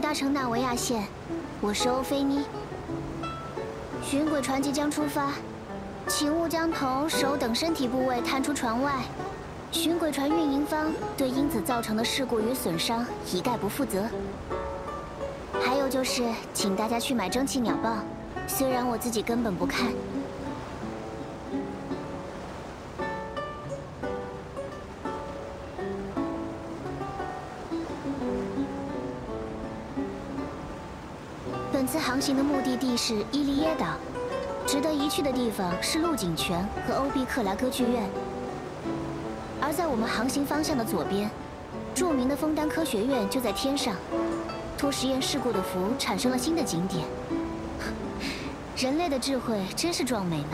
搭乘纳维亚线，我是欧菲妮。巡轨船即将出发，请勿将头、手等身体部位探出船外。巡轨船运营方对因此造成的事故与损伤一概不负责。还有就是，请大家去买蒸汽鸟报，虽然我自己根本不看。 本次航行的目的地是伊利耶岛，值得一去的地方是陆景泉和欧毕克莱歌剧院。而在我们航行方向的左边，著名的枫丹科学院就在天上。托实验事故的福产生了新的景点，人类的智慧真是壮美呢。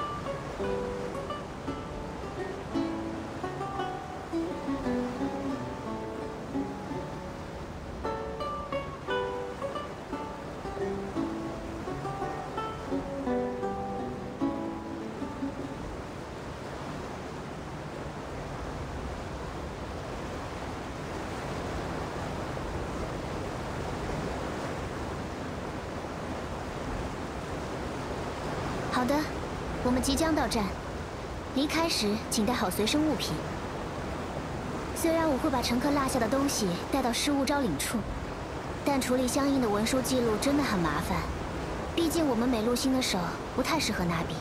好的，我们即将到站。离开时请带好随身物品。虽然我会把乘客落下的东西带到失物招领处，但处理相应的文书记录真的很麻烦。毕竟我们美陆星的手不太适合拿笔。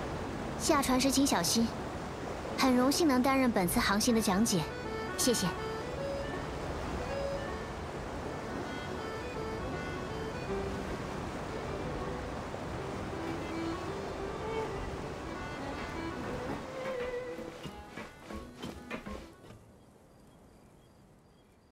下船时请小心。很荣幸能担任本次航行的讲解，谢谢。